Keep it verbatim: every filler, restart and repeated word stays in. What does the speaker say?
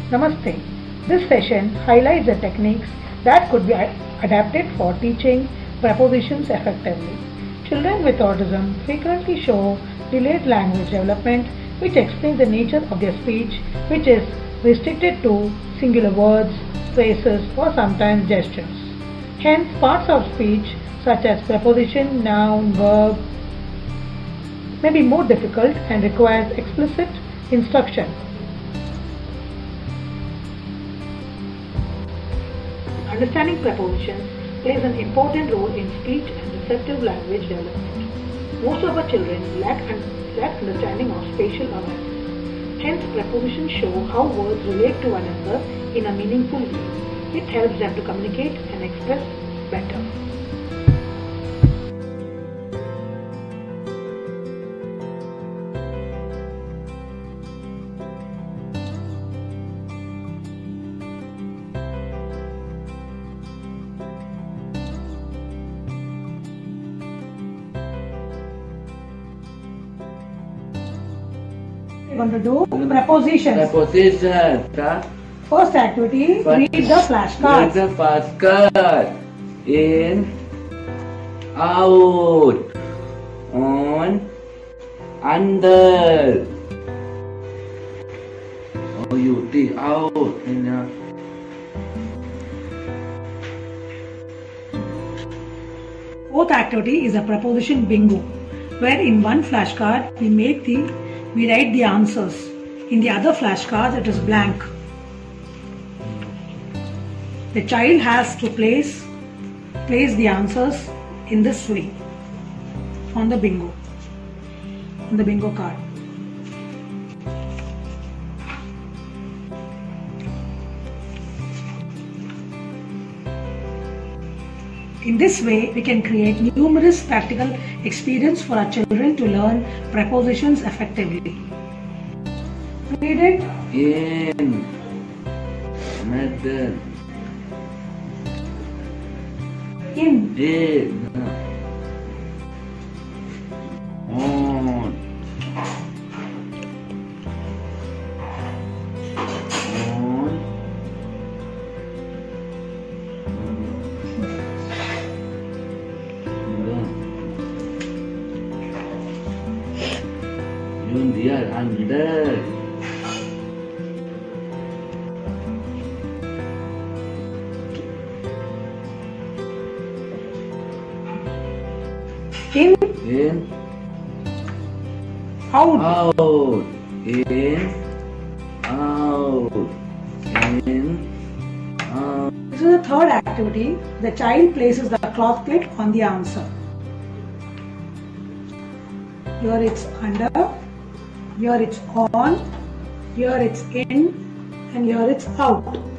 Namaste. This session highlights the techniques that could be adapted for teaching prepositions effectively. Children with autism frequently show delayed language development, which explains the nature of their speech, which is restricted to singular words, phrases, or sometimes gestures. Hence, parts of speech such as preposition, noun, verb may be more difficult and requires explicit instruction. Understanding prepositions plays an important role in speech and receptive language development. Most of our children lack, un- lack understanding of spatial awareness. Hence, prepositions show how words relate to one another in a meaningful way. It helps them to communicate and express better. We're going to do prepositions. Preposition. First activity, First, read the flashcards. Read the flashcard. In, out, on, under. Oh, you take out. In, uh, Fourth activity is a preposition bingo, where in one flashcard we make the we write the answers. In the other flashcards it is blank. The child has to place place the answers in this way on the bingo on the bingo card. In this way, we can create numerous practical experience for our children to learn prepositions effectively. Read it. in, another, In, in, on, on, Yun dia under. in, In, out. out, in, out, in, out. This is the third activity. The child places the cloth clip on the answer. Here it's under, here it's on, here it's in, and here it's out.